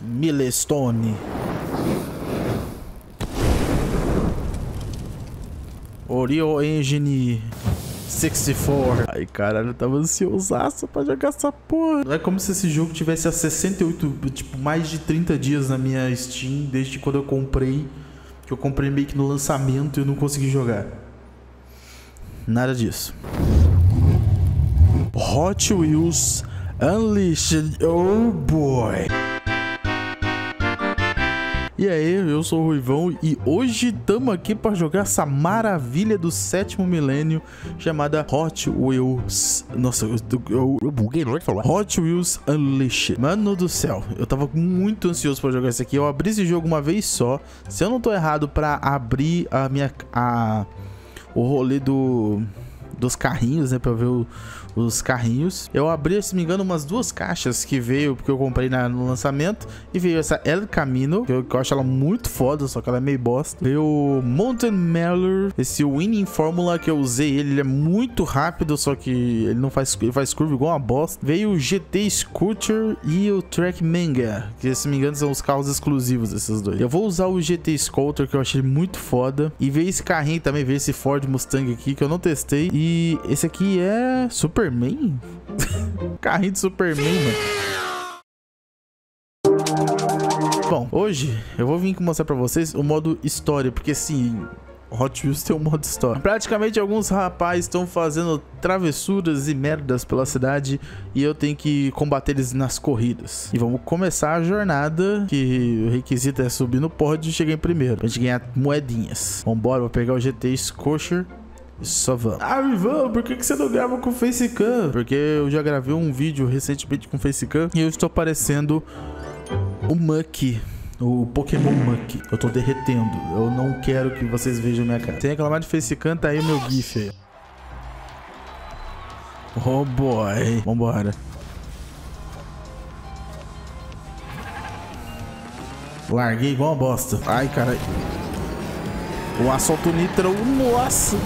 Milestone. Unreal Engine 64. Ai, caralho, eu tava ansiosaço pra jogar essa porra. Não é como se esse jogo tivesse há 68, tipo, mais de 30 dias na minha Steam, desde quando eu comprei. Que eu comprei meio que no lançamento e eu não consegui jogar. Nada disso. Hot Wheels Unleashed. Oh boy. E aí, eu sou o Ruivão e hoje estamos aqui para jogar essa maravilha do 7º milênio chamada Hot Wheels. Nossa, eu buguei, não é que falar. Hot Wheels Unleashed. Mano do céu, eu tava muito ansioso para jogar isso aqui. Eu abri esse jogo uma vez só. Se eu não tô errado, para abrir o rolê dos carrinhos, né, pra ver os carrinhos. Eu abri, se não me engano, umas 2 caixas que veio, porque eu comprei no lançamento. E veio essa El Camino, que eu acho ela muito foda, só que ela é meio bosta. Veio o Mountain Mailer, esse Winning Formula que eu usei ele é muito rápido, só que ele faz curva igual uma bosta. Veio o GT Scooter e o Track Manga, que se não me engano são os carros exclusivos desses dois. Eu vou usar o GT Scooter, que eu achei muito foda. E veio esse carrinho também, veio esse Ford Mustang aqui, que eu não testei. E esse aqui é Superman? Carrinho de Superman, mano. Bom, hoje eu vou vir mostrar pra vocês o modo história, porque sim, Hot Wheels tem um modo história. Praticamente alguns rapazes estão fazendo travessuras e merdas pela cidade e eu tenho que combater eles nas corridas. E vamos começar a jornada, que o requisito é subir no pódio e chegar em primeiro, pra gente ganhar moedinhas. Vambora, vou pegar o GT Scooter. Só vamos. Ah, Ivan, por que você não grava com Facecam? Porque eu já gravei um vídeo recentemente com Facecam e eu estou parecendo o Muck, o Pokémon Muck. Eu tô derretendo. Eu não quero que vocês vejam minha cara. Sem reclamar de Facecam, tá aí o meu GIF aí. Oh boy. Vambora. Larguei igual uma bosta. Ai, caralho. O assalto nitro. Nossa.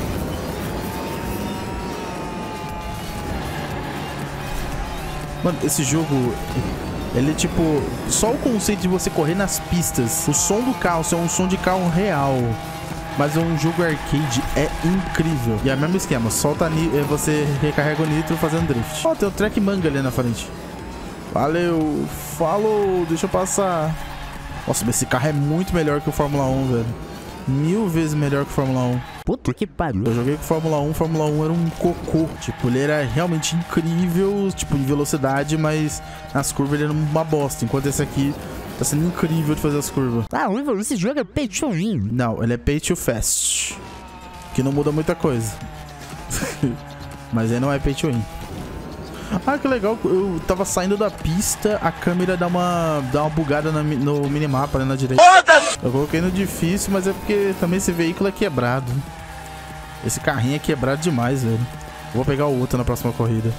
Mano, esse jogo, ele é tipo, só o conceito de você correr nas pistas, o som do carro, é um som de carro real, mas é um jogo arcade, é incrível. E é o mesmo esquema, solta você recarrega o nitro fazendo drift. Ó, tem o Track Manga ali na frente. Valeu, falou, deixa eu passar. Nossa, mas esse carro é muito melhor que o Fórmula 1, velho. 1000 vezes melhor que o Fórmula 1. Puta que pariu. Eu joguei com Fórmula 1 era um cocô. Tipo, ele era realmente incrível, tipo, em velocidade, mas nas curvas ele era uma bosta. Enquanto esse aqui tá sendo incrível de fazer as curvas. Ah, esse jogo é pay to win. Não, ele é pay to fast. Que não muda muita coisa. Mas ele não é pay to win. Ah, que legal, eu tava saindo da pista, a câmera dá uma bugada no minimapa, né, na direita. Eu coloquei no difícil, mas é porque também esse veículo é quebrado. Esse carrinho é quebrado demais, velho. Vou pegar o outro na próxima corrida.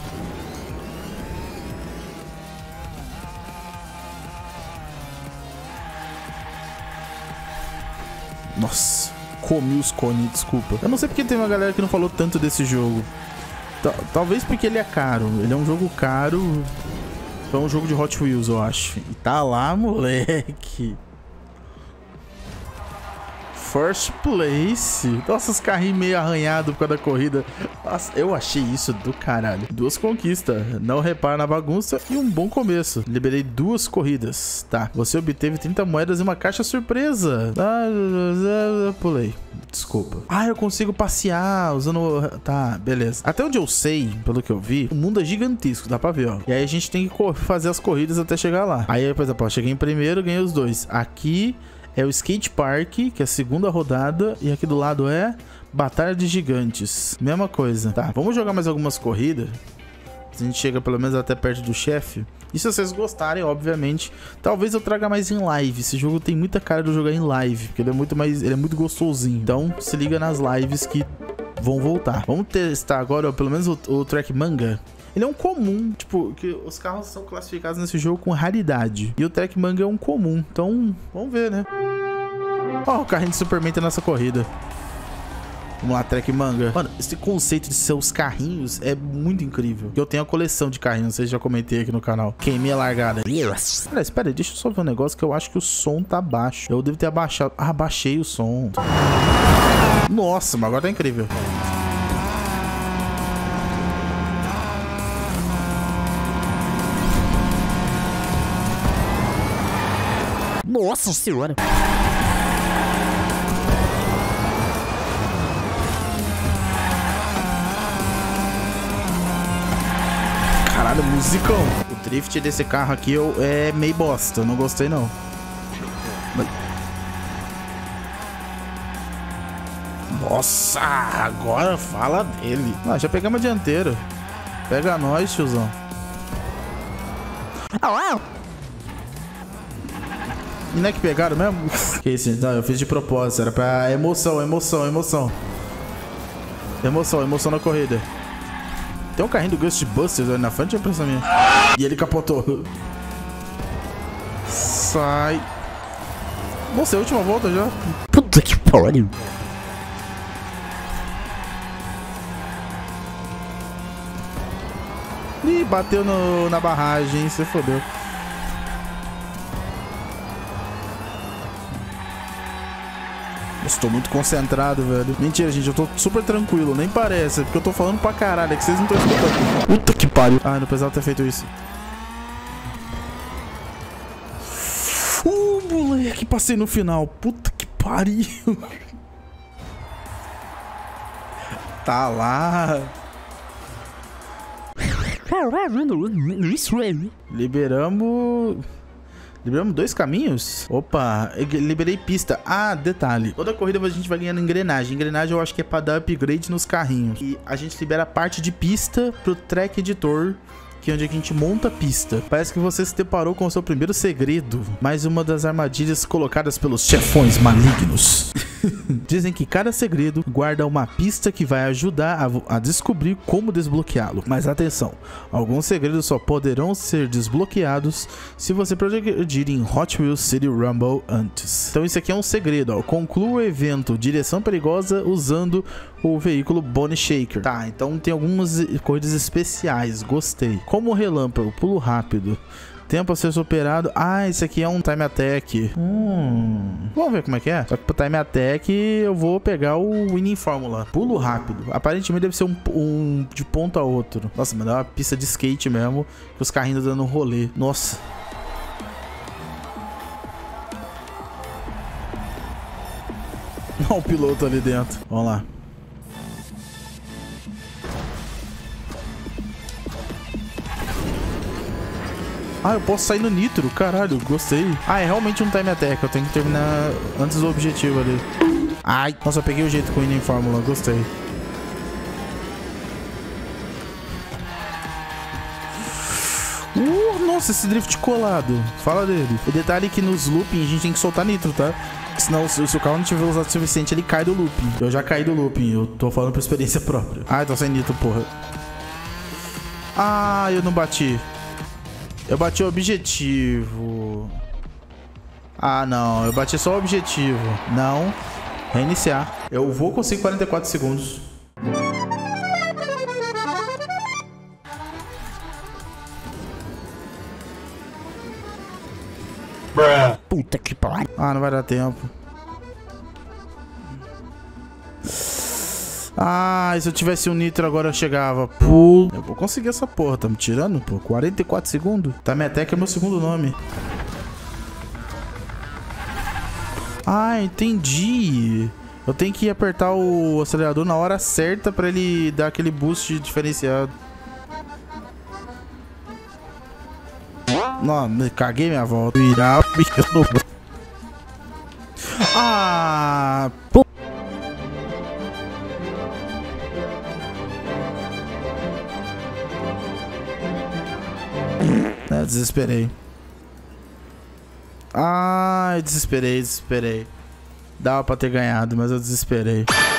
Nossa, comi os cones, desculpa. Eu não sei porque tem uma galera que não falou tanto desse jogo. Talvez porque ele é caro. Ele é um jogo caro. É um jogo de Hot Wheels, eu acho. E tá lá, moleque. First place. Nossa, os carrinhos meio arranhados por causa da corrida. Nossa, eu achei isso do caralho. 2 conquistas. Não repara na bagunça e um bom começo. Liberei 2 corridas. Tá. Você obteve 30 moedas e uma caixa surpresa. Pulei. Desculpa. Ah, eu consigo passear usando... Tá, beleza. Até onde eu sei, pelo que eu vi, o mundo é gigantesco, dá pra ver, ó. E aí a gente tem que fazer as corridas até chegar lá. Aí, por exemplo, ó, cheguei em primeiro, ganhei os 2. Aqui é o Skate Park, que é a 2ª rodada. E aqui do lado é Batalha de Gigantes. Mesma coisa. Tá, vamos jogar mais algumas corridas. A gente chega pelo menos até perto do chefe. E se vocês gostarem, obviamente, talvez eu traga mais em live. Esse jogo tem muita cara de eu jogar em live, porque ele é muito gostosinho. Então, se liga nas lives que vão voltar. Vamos testar agora, ó, pelo menos o Track Manga. Ele é um comum, tipo, que os carros são classificados nesse jogo com raridade. E o Track Manga é um comum. Então, vamos ver, né? Ó, o carrinho de Superman tá nessa corrida. Vamos lá, Trek Manga. Mano, esse conceito de seus carrinhos é muito incrível. Eu tenho a coleção de carrinhos, não sei se já comentei aqui no canal. Queimei a largada. Pera, espera aí, deixa eu só ver um negócio que eu acho que o som tá baixo. Eu devo ter abaixado. Ah, baixei o som. Nossa, mas agora tá incrível. Nossa senhora. Caralho, musicão. O drift desse carro aqui é meio bosta. Eu não gostei, não. Nossa, agora fala dele. Ah, já pegamos a dianteira. Pega nós, tiozão. E não é que pegaram mesmo? Que isso, não, eu fiz de propósito. Era pra emoção, emoção, emoção. Emoção, emoção na corrida. Tem um carrinho do Ghostbusters ali na frente, é impressão minha. E ele capotou. Sai. Nossa, é a última volta já. Puta que pariu. Ih, bateu na barragem, você fodeu. Estou muito concentrado, velho. Mentira, gente, eu tô super tranquilo, nem parece. Porque eu tô falando pra caralho, é que vocês não estão escutando. Puta que pariu. Ah, não precisava ter feito isso. Moleque, passei no final. Puta que pariu. Tá lá. Liberamos 2 caminhos? Opa, liberei pista. Ah, detalhe. Toda corrida a gente vai ganhando engrenagem. Engrenagem eu acho que é pra dar upgrade nos carrinhos. E a gente libera a parte de pista pro Track Editor, que é onde a gente monta a pista. Parece que você se deparou com o seu primeiro segredo. Mais uma das armadilhas colocadas pelos chefões malignos. Dizem que cada segredo guarda uma pista que vai ajudar a descobrir como desbloqueá-lo. Mas atenção, alguns segredos só poderão ser desbloqueados se você progredir em Hot Wheels City Rumble antes. Então isso aqui é um segredo, ó. Conclua o evento Direção Perigosa usando o veículo Bonnie Shaker. Tá, então tem algumas corridas especiais, gostei. Como o relâmpago, pulo rápido. Tempo a ser superado. Ah, esse aqui é um time attack. Vamos ver como é que é. Só que pro time attack eu vou pegar o Winning Formula. Pulo rápido. Aparentemente deve ser um de ponto a outro. Nossa, mas é uma pista de skate mesmo. Que os carrinhos dando um rolê. Nossa. Olha o piloto ali dentro. Vamos lá. Ah, eu posso sair no nitro, caralho, gostei. Ah, é realmente um time attack, eu tenho que terminar antes do objetivo ali. Ai, nossa, eu peguei o jeito com o Winning Formula, gostei. Nossa, esse drift colado, fala dele. E detalhe que nos looping a gente tem que soltar nitro, tá? Senão, se o carro não tiver velocidade suficiente, ele cai do looping. Eu já caí do looping, eu tô falando por experiência própria. Ah, eu tô sem nitro, porra. Ah, eu não bati. Eu bati o objetivo. Ah, não. Eu bati só o objetivo. Não. Reiniciar. Eu vou conseguir 44 segundos. Puta que pariu. Ah, não vai dar tempo. Ah, se eu tivesse um nitro agora eu chegava. Pô, eu vou conseguir essa porra. Tá me tirando, pô? 44 segundos? Time Attack é meu segundo nome. Ah, entendi. Eu tenho que apertar o acelerador na hora certa pra ele dar aquele boost diferenciado. Não, caguei minha volta. Ah, pô. É, desesperei. Ai, desesperei. Dava pra ter ganhado, mas eu desesperei.